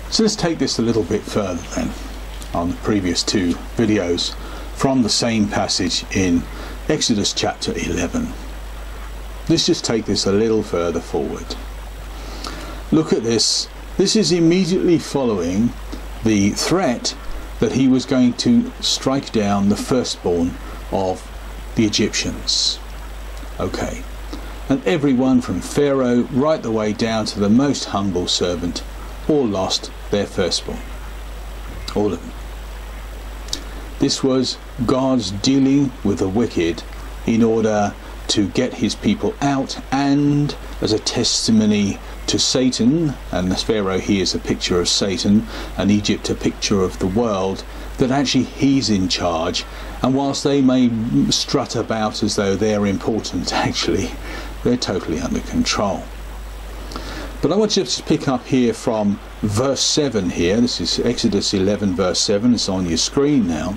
So let's take this a little bit further then, on the previous two videos, from the same passage in Exodus chapter 11. Let's just take this a little further forward. Look at this. This is immediately following the threat that he was going to strike down the firstborn of the Egyptians. Okay. And everyone from Pharaoh right the way down to the most humble servant all lost their firstborn. All of them. This was God's dealing with the wicked in order to get his people out, and as a testimony to Satan, and the Pharaoh here is a picture of Satan, and Egypt a picture of the world, that actually he's in charge. And whilst they may strut about as though they're important, actually they're totally under control. But I want you to pick up here from verse 7 here. This is Exodus 11 verse 7. It's on your screen now.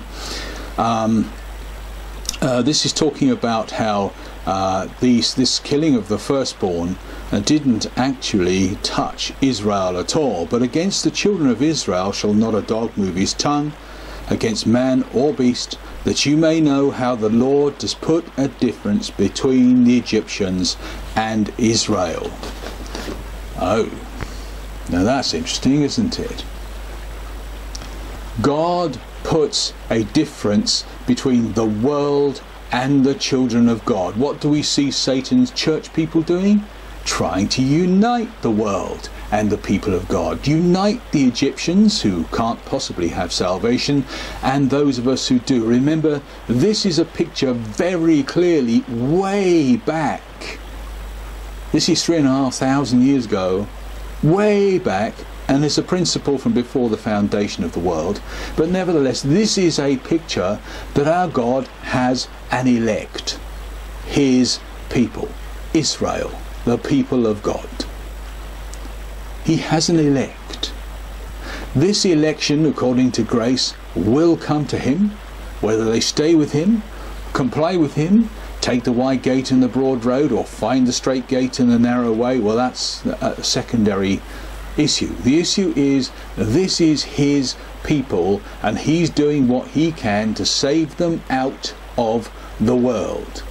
This is talking about how this killing of the firstborn didn't actually touch Israel at all. But against the children of Israel shall not a dog move his tongue, against man or beast, that you may know how the Lord does put a difference between the Egyptians and Israel. Oh, now that's interesting, isn't it? God puts a difference between the world and the children of God. What do we see Satan's church people doing? Trying to unite the world and the people of God. Unite the Egyptians, who can't possibly have salvation, and those of us who do. Remember, this is a picture very clearly way back. This is 3,500 years ago, way back, and it's a principle from before the foundation of the world. But nevertheless, this is a picture that our God has an elect, his people, Israel, the people of God. He has an elect. This election, according to grace, will come to him, whether they stay with him, comply with him, take the wide gate and the broad road, or find the straight gate and the narrow way. Well, that's a secondary issue. The issue is, this is his people, and he's doing what he can to save them out of the world.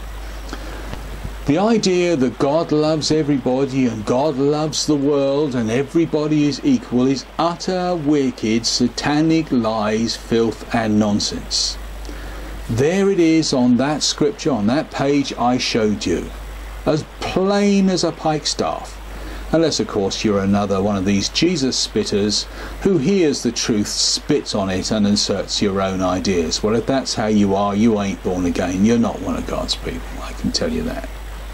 The idea that God loves everybody and God loves the world and everybody is equal is utter wicked, satanic lies, filth and nonsense. There it is on that scripture, on that page I showed you, as plain as a pikestaff. Unless of course you're another one of these Jesus spitters who hears the truth, spits on it and inserts your own ideas. Well, if that's how you are, you ain't born again. You're not one of God's people, I can tell you that.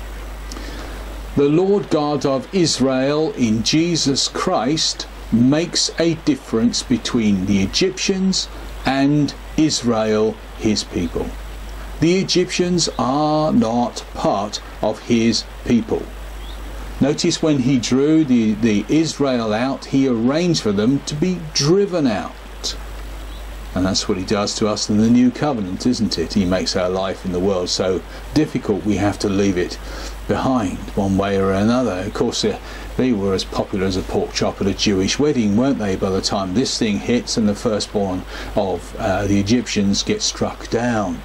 The Lord God of Israel in Jesus Christ makes a difference between the Egyptians and Israel, his people. The Egyptians are not part of his people. Notice when he drew the Israel out, he arranged for them to be driven out. And that's what he does to us in the new covenant, isn't it? He makes our life in the world so difficult we have to leave it behind one way or another. Of course, they were as popular as a pork chop at a Jewish wedding, weren't they, by the time this thing hits and the firstborn of the Egyptians gets struck down.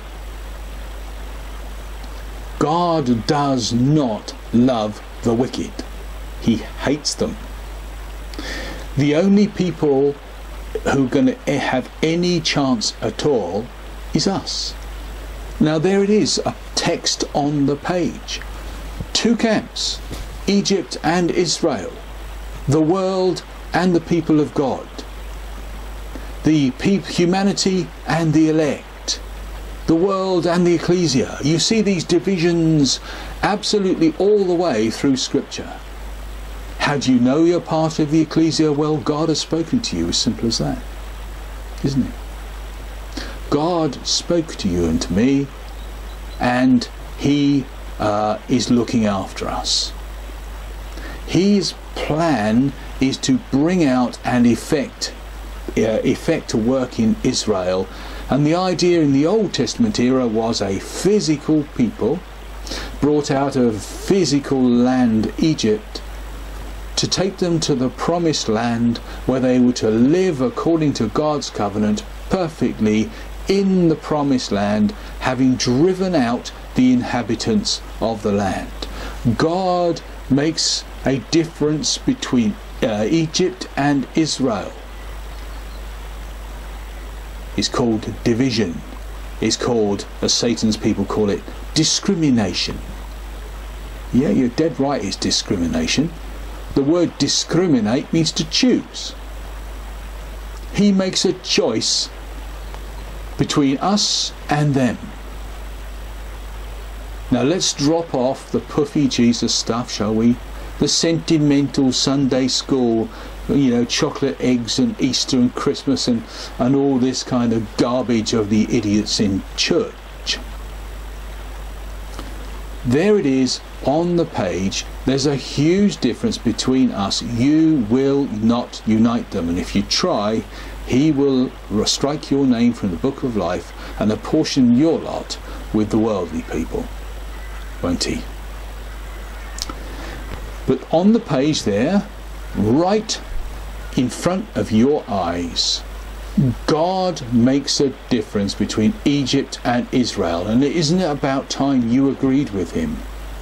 God does not love the wicked. He hates them. The only people who are going to have any chance at all is us. Now there it is, a text on the page. Two camps, Egypt and Israel, the world and the people of God, the humanity and the elect, the world and the ecclesia. You see these divisions absolutely all the way through Scripture. How do you know you're part of the ecclesia? Well, God has spoken to you, as simple as that, isn't it? God spoke to you and to me, and he is looking after us. His plan is to bring out and effect a work in Israel. And the idea in the Old Testament era was a physical people brought out of physical land, Egypt, to take them to the promised land where they were to live according to God's covenant perfectly in the promised land, having driven out the inhabitants of the land. God makes a difference between Egypt and Israel. It's called division. It's called, as Satan's people call it, discrimination. Yeah, you're dead right, it's discrimination. The word discriminate means to choose. He makes a choice between us and them. Now let's drop off the puffy Jesus stuff, shall we? The sentimental Sunday school, you know, chocolate eggs and Easter and Christmas and all this kind of garbage of the idiots in church. There it is on the page. There's a huge difference between us. You will not unite them, and if you try, he will strike your name from the book of life and apportion your lot with the worldly people, won't he? But on the page there, right in front of your eyes, God makes a difference between Egypt and Israel. And isn't it about time you agreed with him?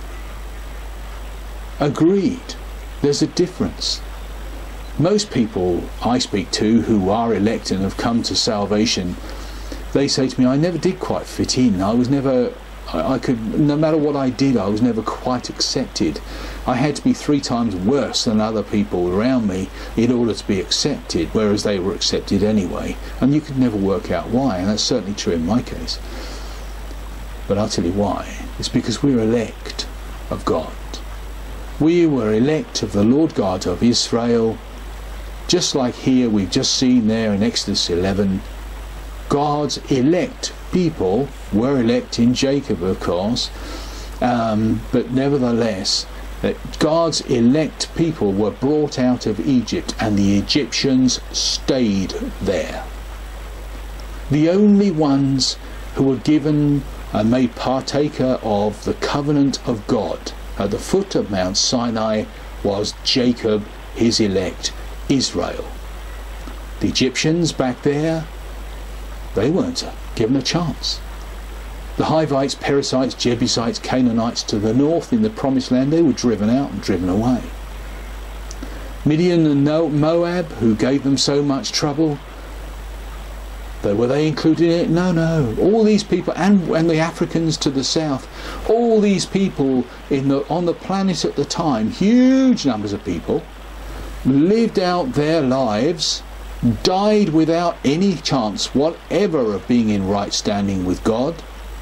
Agreed. There's a difference. Most people I speak to who are elect and have come to salvation, they say to me, I never did quite fit in. I could, no matter what I did, I was never quite accepted. I had to be 3 times worse than other people around me in order to be accepted, whereas they were accepted anyway. And you could never work out why, and that's certainly true in my case. But I'll tell you why. It's because we're elect of God. We were elect of the Lord God of Israel, just like here we've just seen there in Exodus 11. God's elect people were elect in Jacob, of course, but nevertheless, that God's elect people were brought out of Egypt, and the Egyptians stayed there. The only ones who were given and made partaker of the covenant of God at the foot of Mount Sinai was Jacob, his elect, Israel. The Egyptians back there, they weren't given a chance. The Hivites, Perizzites, Jebusites, Canaanites to the north in the promised land, they were driven out and driven away. Midian and Moab, who gave them so much trouble, were they included in it? No. All these people, and the Africans to the south, all these people on the planet at the time, huge numbers of people, lived out their lives, died without any chance whatever of being in right standing with God,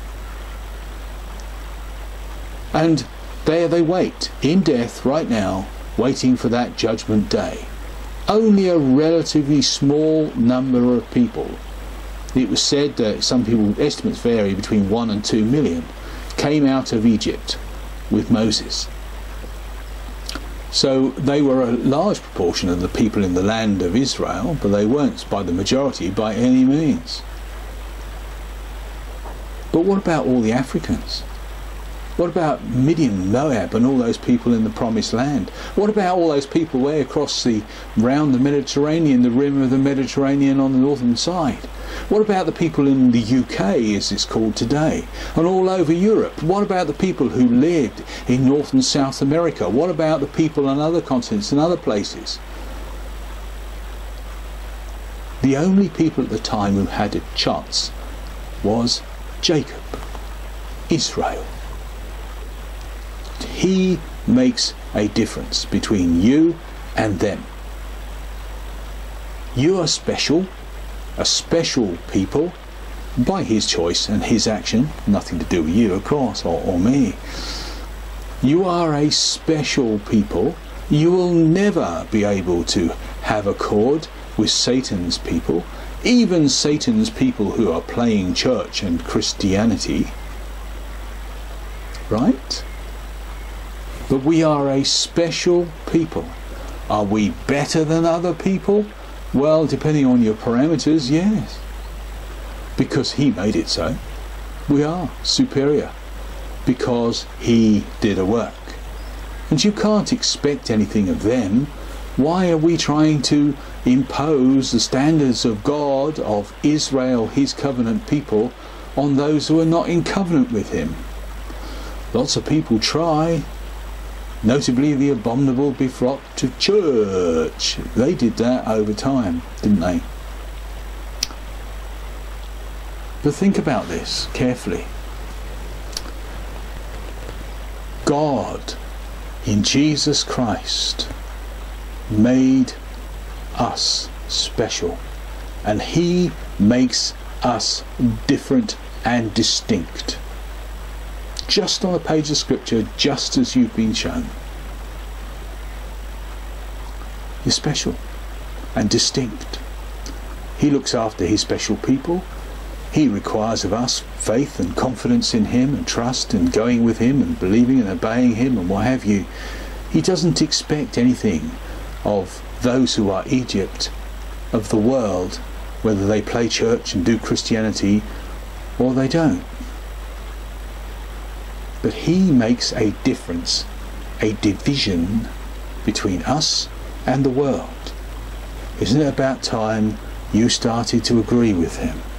and there they wait in death right now, waiting for that judgment day. Only a relatively small number of people, it was said that some people, estimates vary between 1 and 2 million, came out of Egypt with Moses. So they were a large proportion of the people in the land of Israel, but they weren't by the majority by any means. But what about all the Africans? What about Midian, Moab and all those people in the promised land? What about all those people way across round the Mediterranean, the rim of the Mediterranean on the northern side? What about the people in the UK, as it's called today, and all over Europe? What about the people who lived in North and South America? What about the people on other continents and other places? The only people at the time who had a chance was Jacob, Israel. He makes a difference between you and them. You are special, a special people, by his choice and his action, nothing to do with you, of course, or me. You are a special people. You will never be able to have accord with Satan's people, even Satan's people who are playing church and Christianity. Right? But we are a special people. Are we better than other people? Well, depending on your parameters, yes. Because he made it so. We are superior. Because he did a work. And you can't expect anything of them. Why are we trying to impose the standards of God, of Israel, his covenant people, on those who are not in covenant with him? Lots of people try, notably the abominable befrocked church. They did that over time, didn't they? But think about this carefully. God, in Jesus Christ, made us special, and he makes us different and distinct, just on a page of scripture, just as you've been shown. You're special and distinct. He looks after his special people. He requires of us faith and confidence in him, and trust and going with him and believing and obeying him and what have you. He doesn't expect anything of those who are Egypt, of the world, whether they play church and do Christianity or they don't. But he makes a difference, a division between us and the world. Isn't it about time you started to agree with him?